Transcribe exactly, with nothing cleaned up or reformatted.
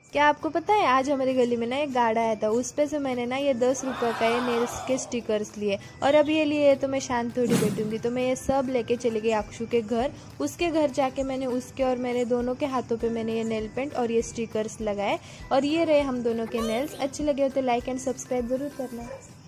क्या आपको पता है आज हमारे गली में ना एक गार्ड आया था, उस पे से मैंने ना ये दस रुपये का ये नेल्स के स्टिकर्स लिए और अब ये लिए तो मैं शांत थोड़ी बैठूंगी। तो मैं ये सब लेके चली गई अक्षु के घर। उसके घर जाके मैंने उसके और मेरे दोनों के हाथों पे मैंने ये नेल पेंट और ये स्टिकर्स लगाए और ये रहे हम दोनों के नेल्स। अच्छे लगे हो तो लाइक एंड सब्सक्राइब जरूर करना।